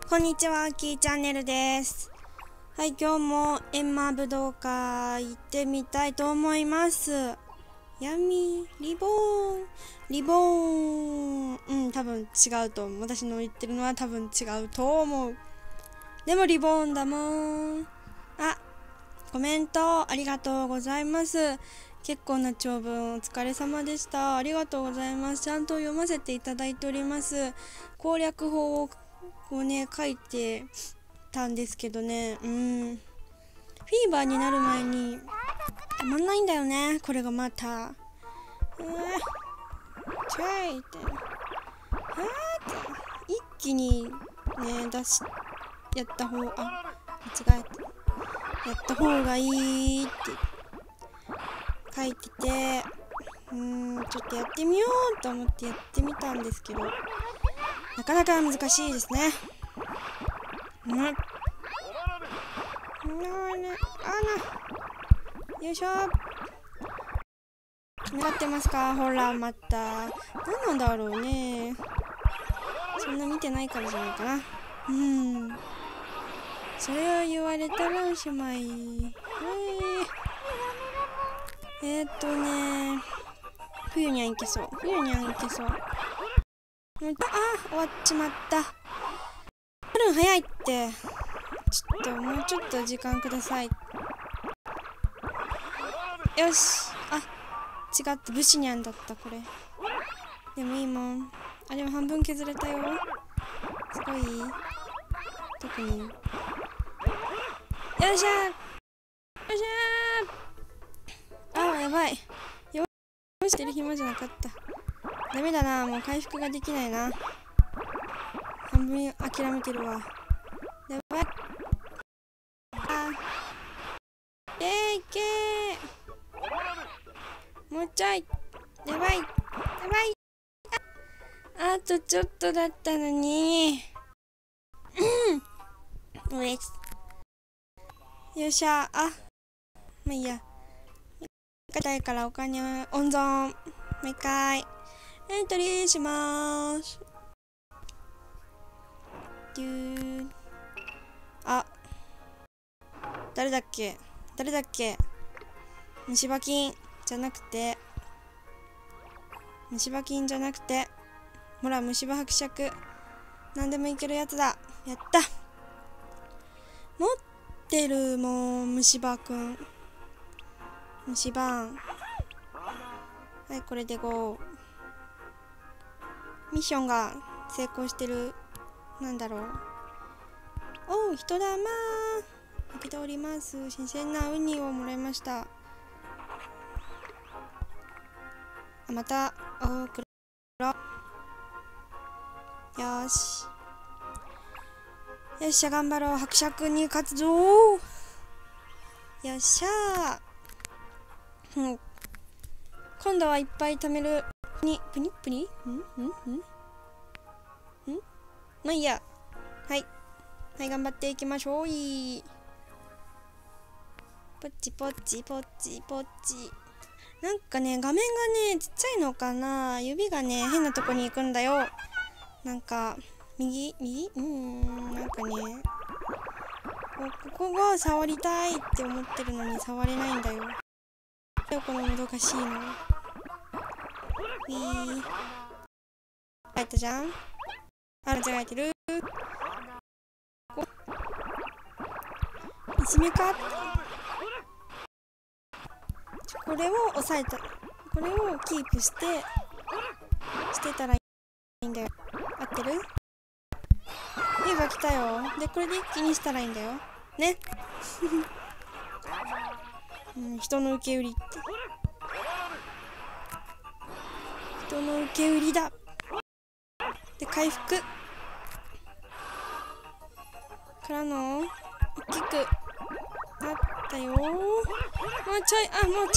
こんにちは、キーチャンネルです。はい、今日もエンマ武道館行ってみたいと思います。闇、リボーン。多分違うと思う。私の言ってるのは多分違うと思う。でもリボーンだもん。あ、コメントありがとうございます。結構な長文お疲れ様でした。ありがとうございます。ちゃんと読ませていただいております。攻略法をね、書いてたんですけどね。フィーバーになる前にたまんないんだよね。これがまた。チャイって。一気にね、やった方、間違えた。やった方がいいって書いてて、ちょっとやってみようと思ってやってみたんですけど、なかなか難しいですね。よいしょ。狙ってますか？ほら、また。何なんだろうね。そんな見てないからじゃないかな。それを言われたらおしまい。冬にゃんいけそう。終わっちまった。春早いって。もうちょっと時間ください。よし。違った。武士にゃんだった、これ。でもいいもん。でも半分削れたよ。すごい。特に。よいしょやばい。よしてる暇じゃなかった。ダメだな。もう回復ができないな。半分諦めてるわ。やばい。いけー。もうちょい。やばい。あとちょっとだったのに。よっしゃ。まあいいや。硬いからお金は温存。もう一回。エントリーしまーす。誰だっけ虫歯菌じゃなくて。ほら、虫歯伯爵。何でもいけるやつだ。やった。持ってるもん、虫歯くん。虫歯。はい、これで5。ミッションが成功してる。なんだろう。おう、人だまー。開けております。新鮮なウニをもらいました。また、くろ。よし。よっしゃ、頑張ろう。伯爵に勝つぞー。よっしゃー。今度はいっぱい貯める。プニまあいいや。はい、頑張っていきましょう。ポチ。なんかね、画面がね、ちっちゃいのかな。指がね、変なとこに行くんだよ。なんか、右なんかね、ここが触りたいって思ってるのに触れないんだよ。このもどかしいの。入ったじゃん。間違えてる。いじめか。これを押さえた。これをキープしてたらいいんだよ。合ってる？絵が来たよ。で、これで一気にしたらいいんだよ。ね。人の受け売りって。人の受け売りだ。で、回復。からの、大きくなったよ。もうちょい。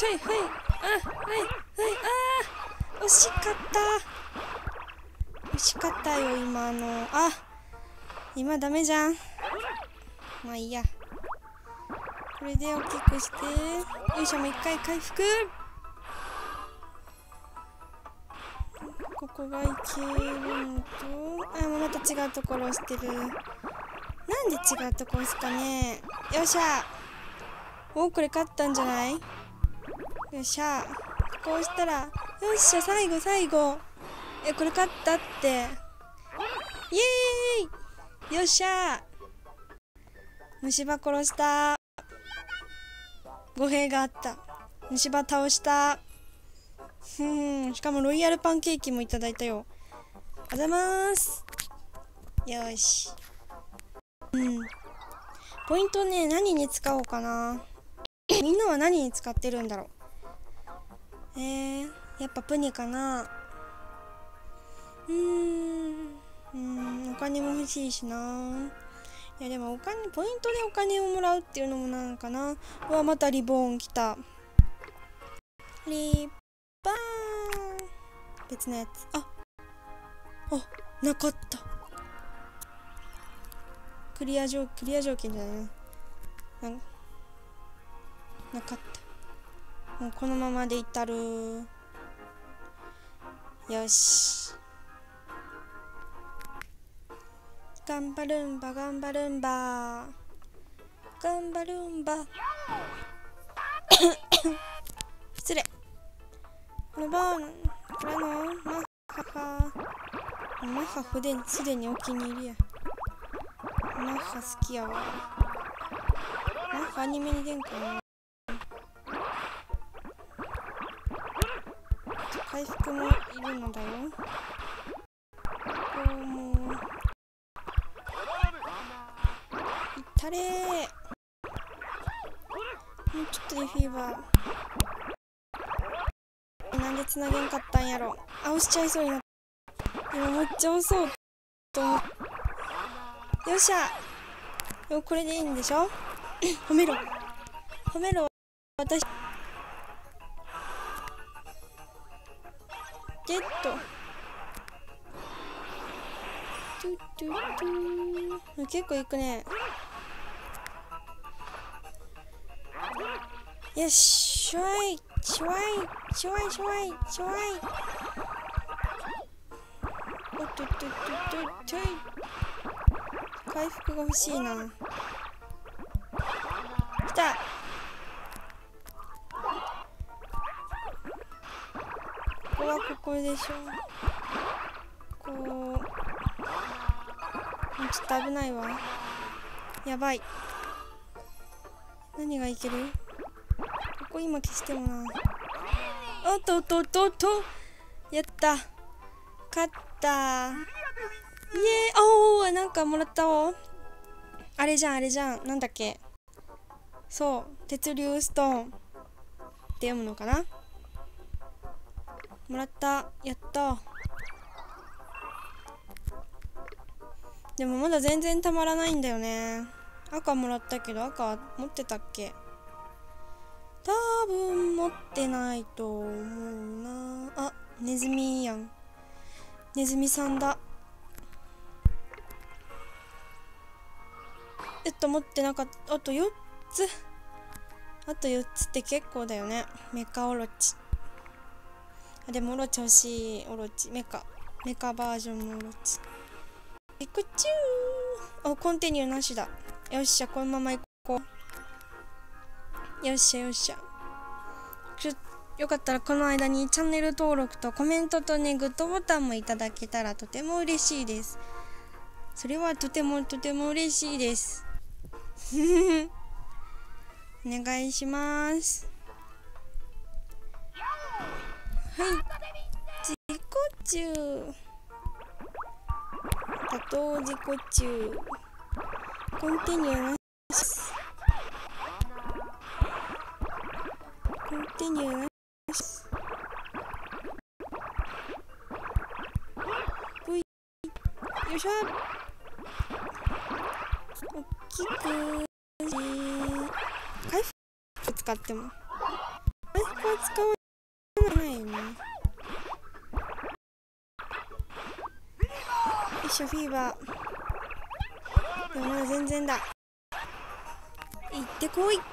惜しかったよ、今の。今ダメじゃん。まあいいや。これで大きくして、よいしょ、もう一回回復。ここがいけるのと、また違うところをしてる。 なんで違うとこ押すかね。よっしゃ。お、これ勝ったんじゃない？よっしゃ。こうしたら、よっしゃ、最後最後。これ勝ったって。イエーイ。よっしゃ。虫歯殺した。語弊があった。虫歯倒した。しかもロイヤルパンケーキもいただいたよ。ありがとうございます。よし。ポイントね、何に使おうかな。みんなは何に使ってるんだろう。やっぱプニかな。お金も欲しいしな。いやでもポイントでお金をもらうっていうのもなんかな。うわ、またリボーン来た。リバーン。別のやつ。あ、なかった。クリア条件じゃないな。なかった。もうこのままでいったる。よし。頑張るんば頑張るんば頑張るんば失礼。このバーからのマッハすでにお気に入りや。マッハ好きやわ。マッハアニメに出んかな。回復もいるのだよ。こうもういったれー。もうちょっとでフィーバー。なんで繋げんかったんやろ。押しちゃいそうになった。今めっちゃ押そうと思って。よっしゃ。これでいいんでしょ。褒めろ私。ゲット。結構いくね。よし、シュワイ。おっと回復が欲しいな。来た。ここはここでしょ。こうちょっと危ないわ。やばい。何がいける？ここ今消してもな。おっとやった。勝った。イエーイ。おー、なんかもらったわ。あれじゃん。なんだっけ。そう。鉄竜ストーンって読むのかな。もらった。やった。でもまだ全然たまらないんだよね。赤もらったけど、赤持ってたっけ。多分持ってないと思うな。あ、ネズミやん。ネズミさんだ。持ってなかった。あと4つ。あと4つって結構だよね。メカオロチ。でもオロチ欲しい。オロチ。メカバージョンのオロチ。ピクチュー。コンティニューなしだ。よっしゃ、このまま行こう。よっしゃ。よかったらこの間にチャンネル登録とコメントとね、グッドボタンもいただけたらとても嬉しいです。それはとても嬉しいです。お願いします。はい。自己中。打倒自己中。コンティニューなし。コンティニューなし。よいしょ。おっきく回復使っても回復は使わないよね。よいしょ、フィーバー。でもまだ全然だ。行ってこい。よ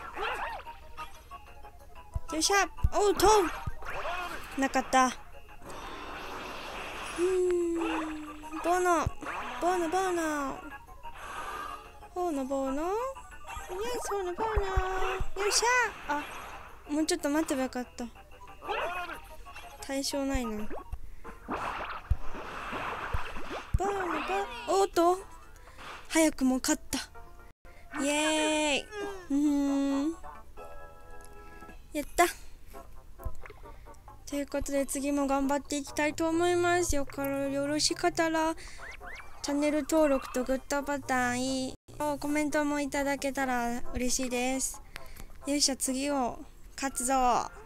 いしょ。おうとうなかった。ボーノお、登るの？イエス、登るの。よっしゃ。あ、もうちょっと待てばよかった。対象ないな。おっと、早くも勝った。イエーイ。やった。ということで次も頑張っていきたいと思います。よろしかったらチャンネル登録とグッドボタン、コメントもいただけたら嬉しいです。よっしゃ、次を勝つぞ。